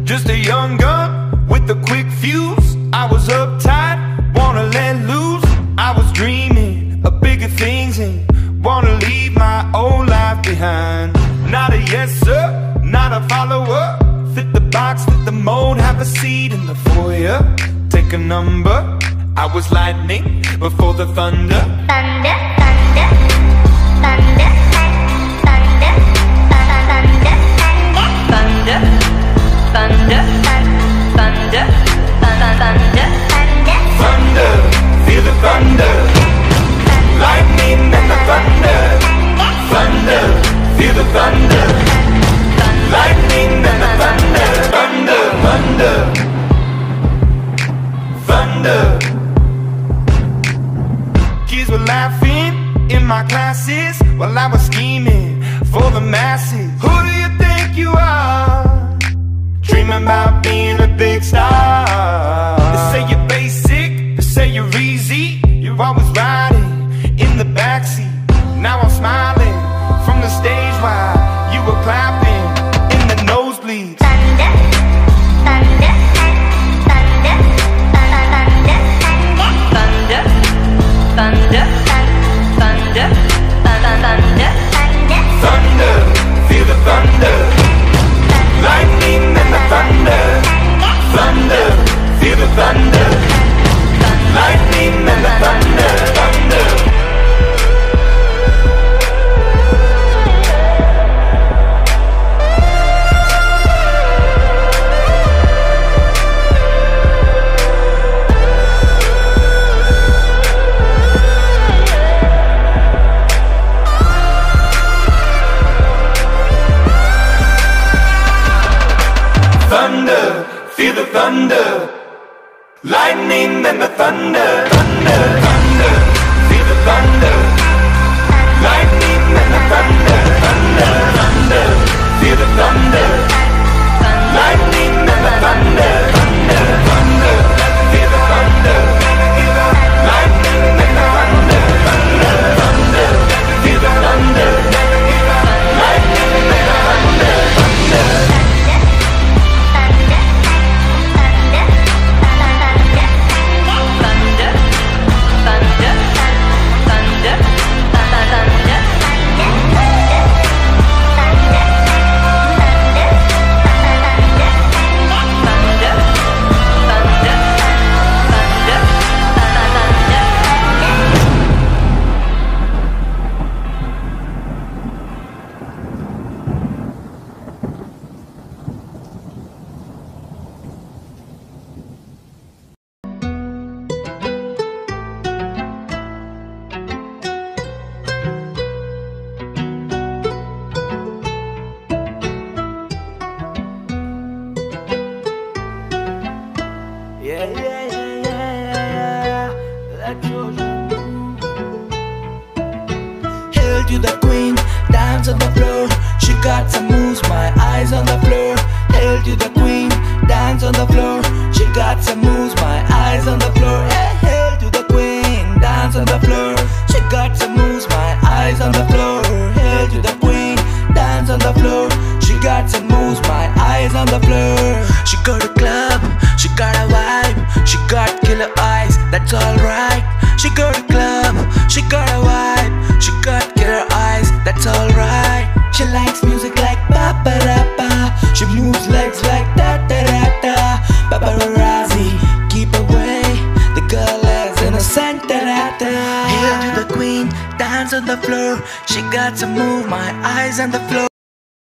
Just a young gun with a quick fuse. I was uptight, wanna let loose. I was dreaming of bigger things and wanna leave my old life behind. Not a yes sir, not a follower. Fit the box, fit the mold, have a seat in the foyer. Take a number, I was lightning before the thunder. Thunder, thunder, thunder, thunder, thunder, thunder, thunder, thunder, thunder, thunder, feel the thunder. Lightning and the thunder. Thunder, feel the thunder. Lightning and the thunder. Thunder, thunder, thunder. Kids were laughing in my classes while I was scheming for the masses. Who do you think you are? Dreaming about being a big star. They say you're basic, they say you're easy. You're always riding in the backseat. Now I'm smiling from the stage while you were clapping in the nosebleeds. thunder, thunder, thunder, thunder, thunder, thunder, thunder, thunder, Thunder, feel the thunder. Lightning and the thunder. Thunder, feel the thunder. Lightning and the thunder. Thunder. Thunder, feel the thunder. Lightning and the thunder. Thunder, thunder, feel the thunder. Lightning and the thunder. Thunder, thunder, feel the thunder. Lightning and the thunder. Thunder, thunder, feel the thunder. Lightning and the thunder. Thunder, thunder, feel the thunder. Lightning and the thunder. Thunder. Hail to the queen, dance on the floor. She got some moves, my eyes on the floor. Hail to the queen, dance on the floor. She got some moves, my eyes on the floor. Hey, hail to the queen, dance on the floor. She got some moves, my eyes on the floor. Hail to the queen, dance on the floor. She got some moves, my eyes on the floor. She got a club, she got a vibe. She got killer eyes, that's alright. She got a club, she got a vibe. She got killer eyes, that's alright. She likes music like ba-ba-da-ba. She moves legs like da-da-da-da. Paparazzi, keep away. The girl is innocent, da-da-da. Hail to the queen, dance on the floor. She got to move, my eyes on the floor.